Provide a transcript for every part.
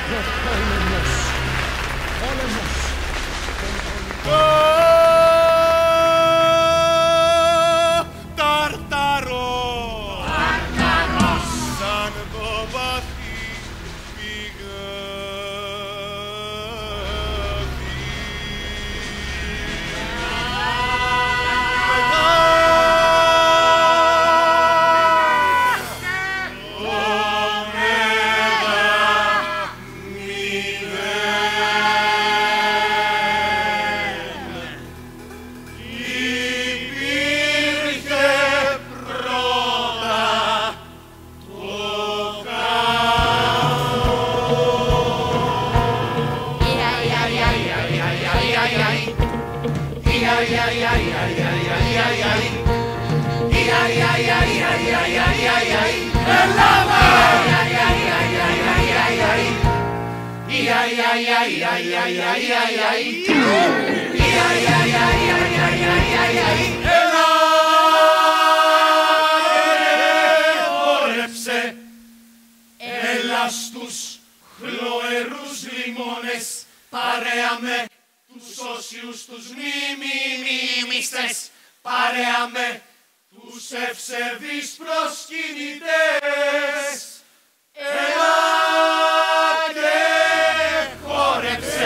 Χόρεψε, έλα στους χλωερούς λιμώνες, παρέα με τους όσιους τους μιμιστές, παρέα με τους ευσεβείς προσκυνητές. Έλα και χόρεψε,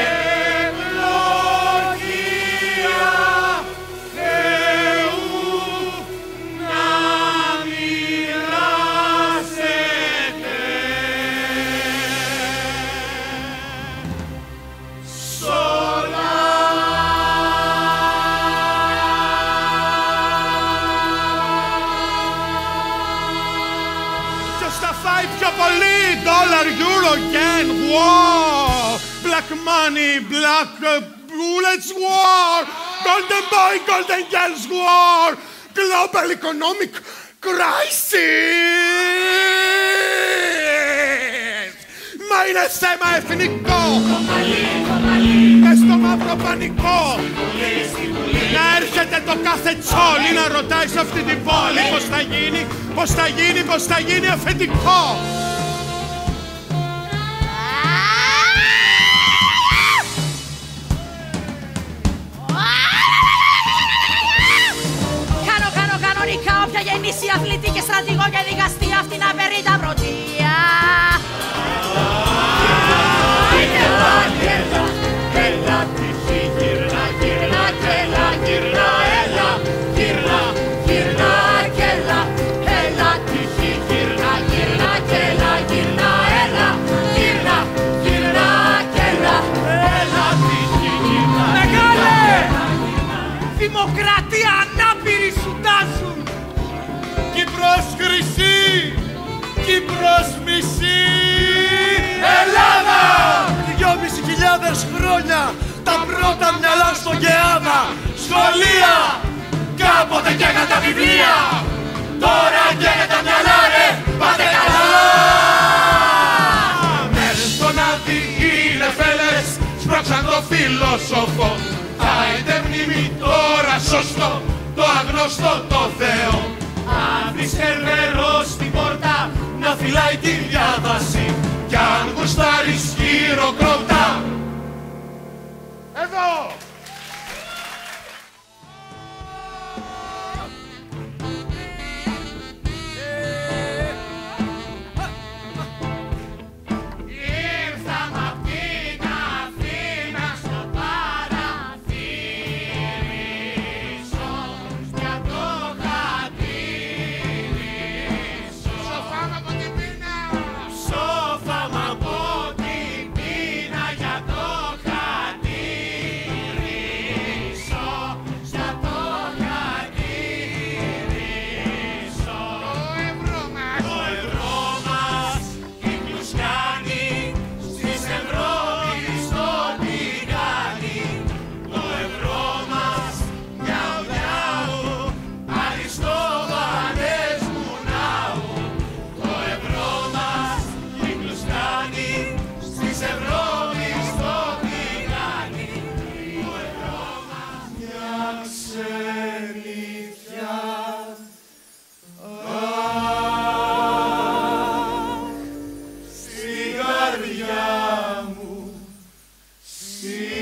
ευλογία Θεού να μοιράζεται σ' όλα. Ποιος θα φάει πιο πολύ? Dollar, euro, yen, war, black money, black bullets, war, golden boy, golden girls, war, global economic crisis. Μα είναι θέμα εθνικό και στο μαύρο πανικό να έρχεται το κάθε τσόλι να ρωτάει σε αυτή την πόλη πως θα γίνει, πως θα γίνει, πως θα γίνει αφεντικό. Κάνω κανονικά όποια γεννήσει αθλητή και στρατηγό και δικαστή αυτή να παίρνει τα πρωτεία. Έλα τύχη, γυρνά, γυρνά, έλα, γυρνά, έλα, γυρνά, γυρνά, έλα, έλα τύχη, γυρνά, γυρνά, έλα, γυρνά, έλα, γυρνά, γυρνά, έλα, έλα τύχη, γυρνά. Μεγάλε! Δημοκρατία ανάπηροι σου τάζουν. Κύπρος χρυσή, Κύπρος μισή. Ελλάδα! 2.500 χρόνια τα πρώτα μυαλά στο Γεάδα. Σχολεία! Κάποτε καίγαν τα βιβλία! Τώρα καίγαν τα μυαλά, ρε! Πάτε καλά! Μέρες στον Άδη οι νεφέλες σπρώξαν το φιλόσοφο. Άιντε μνήμη τώρα σωστό, το αγνωστό το Θεό. Αύρης Χερβερός στην πόρτα να φυλάει τη διάβαση κι αν γουστάρεις χειροκρότα. Εδώ! Ήρθα μ' απ' την Αθήνα στο παραθύρισο για το χατήρισο. Σοφάν από την πείνα! Η